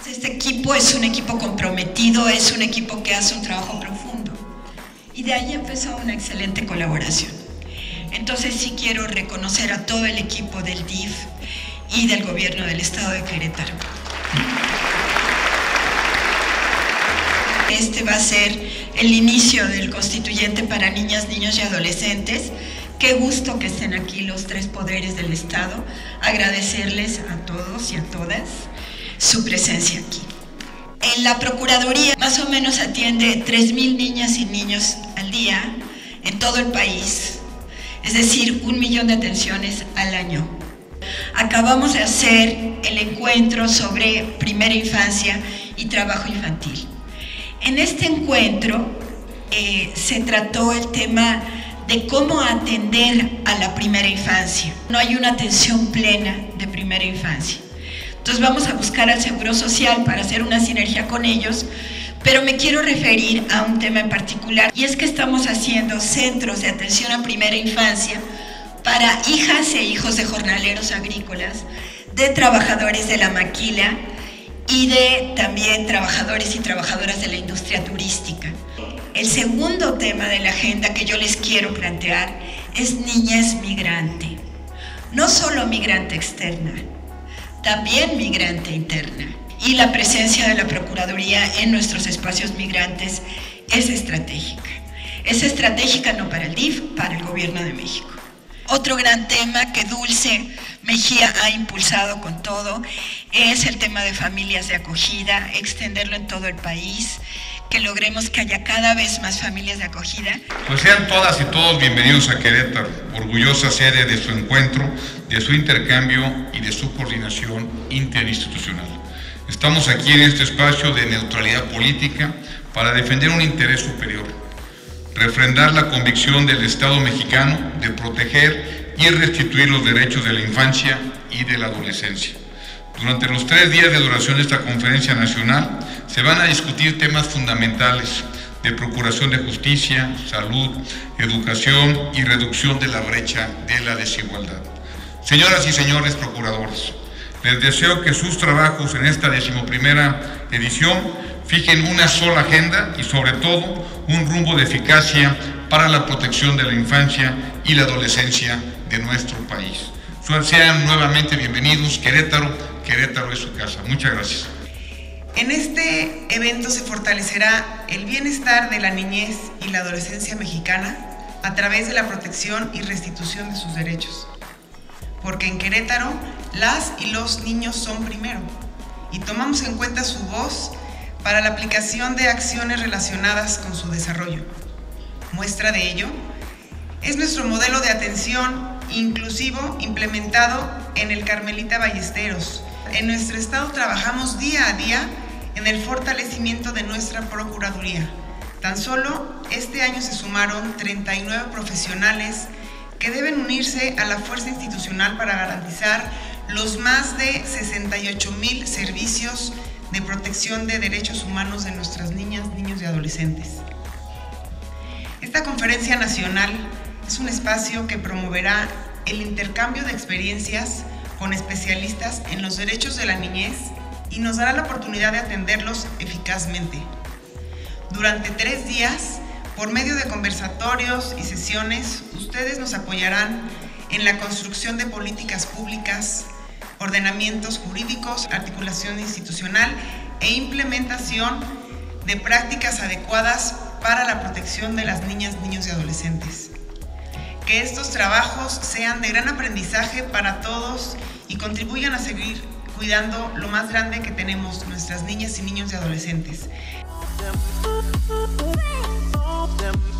Este equipo es un equipo comprometido, es un equipo que hace un trabajo profundo. Y de ahí empezó una excelente colaboración. Entonces sí quiero reconocer a todo el equipo del DIF y del gobierno del estado de Querétaro. Este va a ser el inicio del constituyente para niñas, niños y adolescentes. Qué gusto que estén aquí los tres poderes del Estado. Agradecerles a todos y a todas su presencia aquí. En la Procuraduría más o menos atiende 3,000 niñas y niños al día en todo el país, es decir, 1 millón de atenciones al año. Acabamos de hacer el encuentro sobre primera infancia y trabajo infantil. En este encuentro se trató el tema de cómo atender a la primera infancia. No hay una atención plena de primera infancia. Entonces vamos a buscar al Seguro Social para hacer una sinergia con ellos, pero me quiero referir a un tema en particular, y es que estamos haciendo centros de atención a primera infancia para hijas e hijos de jornaleros agrícolas, de trabajadores de la maquila y de también trabajadores y trabajadoras de la industria turística. El segundo tema de la agenda que yo les quiero plantear es niñez migrante. No solo migrante externa, también migrante interna. Y la presencia de la Procuraduría en nuestros espacios migrantes es estratégica. Es estratégica no para el DIF, para el Gobierno de México. Otro gran tema que Dulce Mejía ha impulsado con todo es el tema de familias de acogida, extenderlo en todo el país, que logremos que haya cada vez más familias de acogida. Pues sean todas y todos bienvenidos a Querétaro, orgullosa sede de su encuentro, de su intercambio y de su coordinación interinstitucional. Estamos aquí en este espacio de neutralidad política para defender un interés superior, refrendar la convicción del Estado mexicano de proteger y restituir los derechos de la infancia y de la adolescencia. Durante los 3 días de duración de esta conferencia nacional se van a discutir temas fundamentales de procuración de justicia, salud, educación y reducción de la brecha de la desigualdad. Señoras y señores procuradores, les deseo que sus trabajos en esta 11ª edición fijen una sola agenda y sobre todo un rumbo de eficacia para la protección de la infancia y la adolescencia de nuestro país. Sean nuevamente bienvenidos. Querétaro es su casa. Muchas gracias. En este evento se fortalecerá el bienestar de la niñez y la adolescencia mexicana a través de la protección y restitución de sus derechos. Porque en Querétaro, las y los niños son primero y tomamos en cuenta su voz para la aplicación de acciones relacionadas con su desarrollo. Muestra de ello es nuestro modelo de atención inclusivo implementado en el Carmelita Ballesteros. En nuestro estado trabajamos día a día en el fortalecimiento de nuestra Procuraduría. Tan solo este año se sumaron 39 profesionales que deben unirse a la fuerza institucional para garantizar los más de 68,000 servicios de protección de derechos humanos de nuestras niñas, niños y adolescentes. Esta conferencia nacional es un espacio que promoverá el intercambio de experiencias con especialistas en los derechos de la niñez y nos dará la oportunidad de atenderlos eficazmente. Durante 3 días, por medio de conversatorios y sesiones, ustedes nos apoyarán en la construcción de políticas públicas, ordenamientos jurídicos, articulación institucional e implementación de prácticas adecuadas para la protección de las niñas, niños y adolescentes. Que estos trabajos sean de gran aprendizaje para todos y contribuyan a seguir cuidando lo más grande que tenemos, nuestras niñas y niños y adolescentes.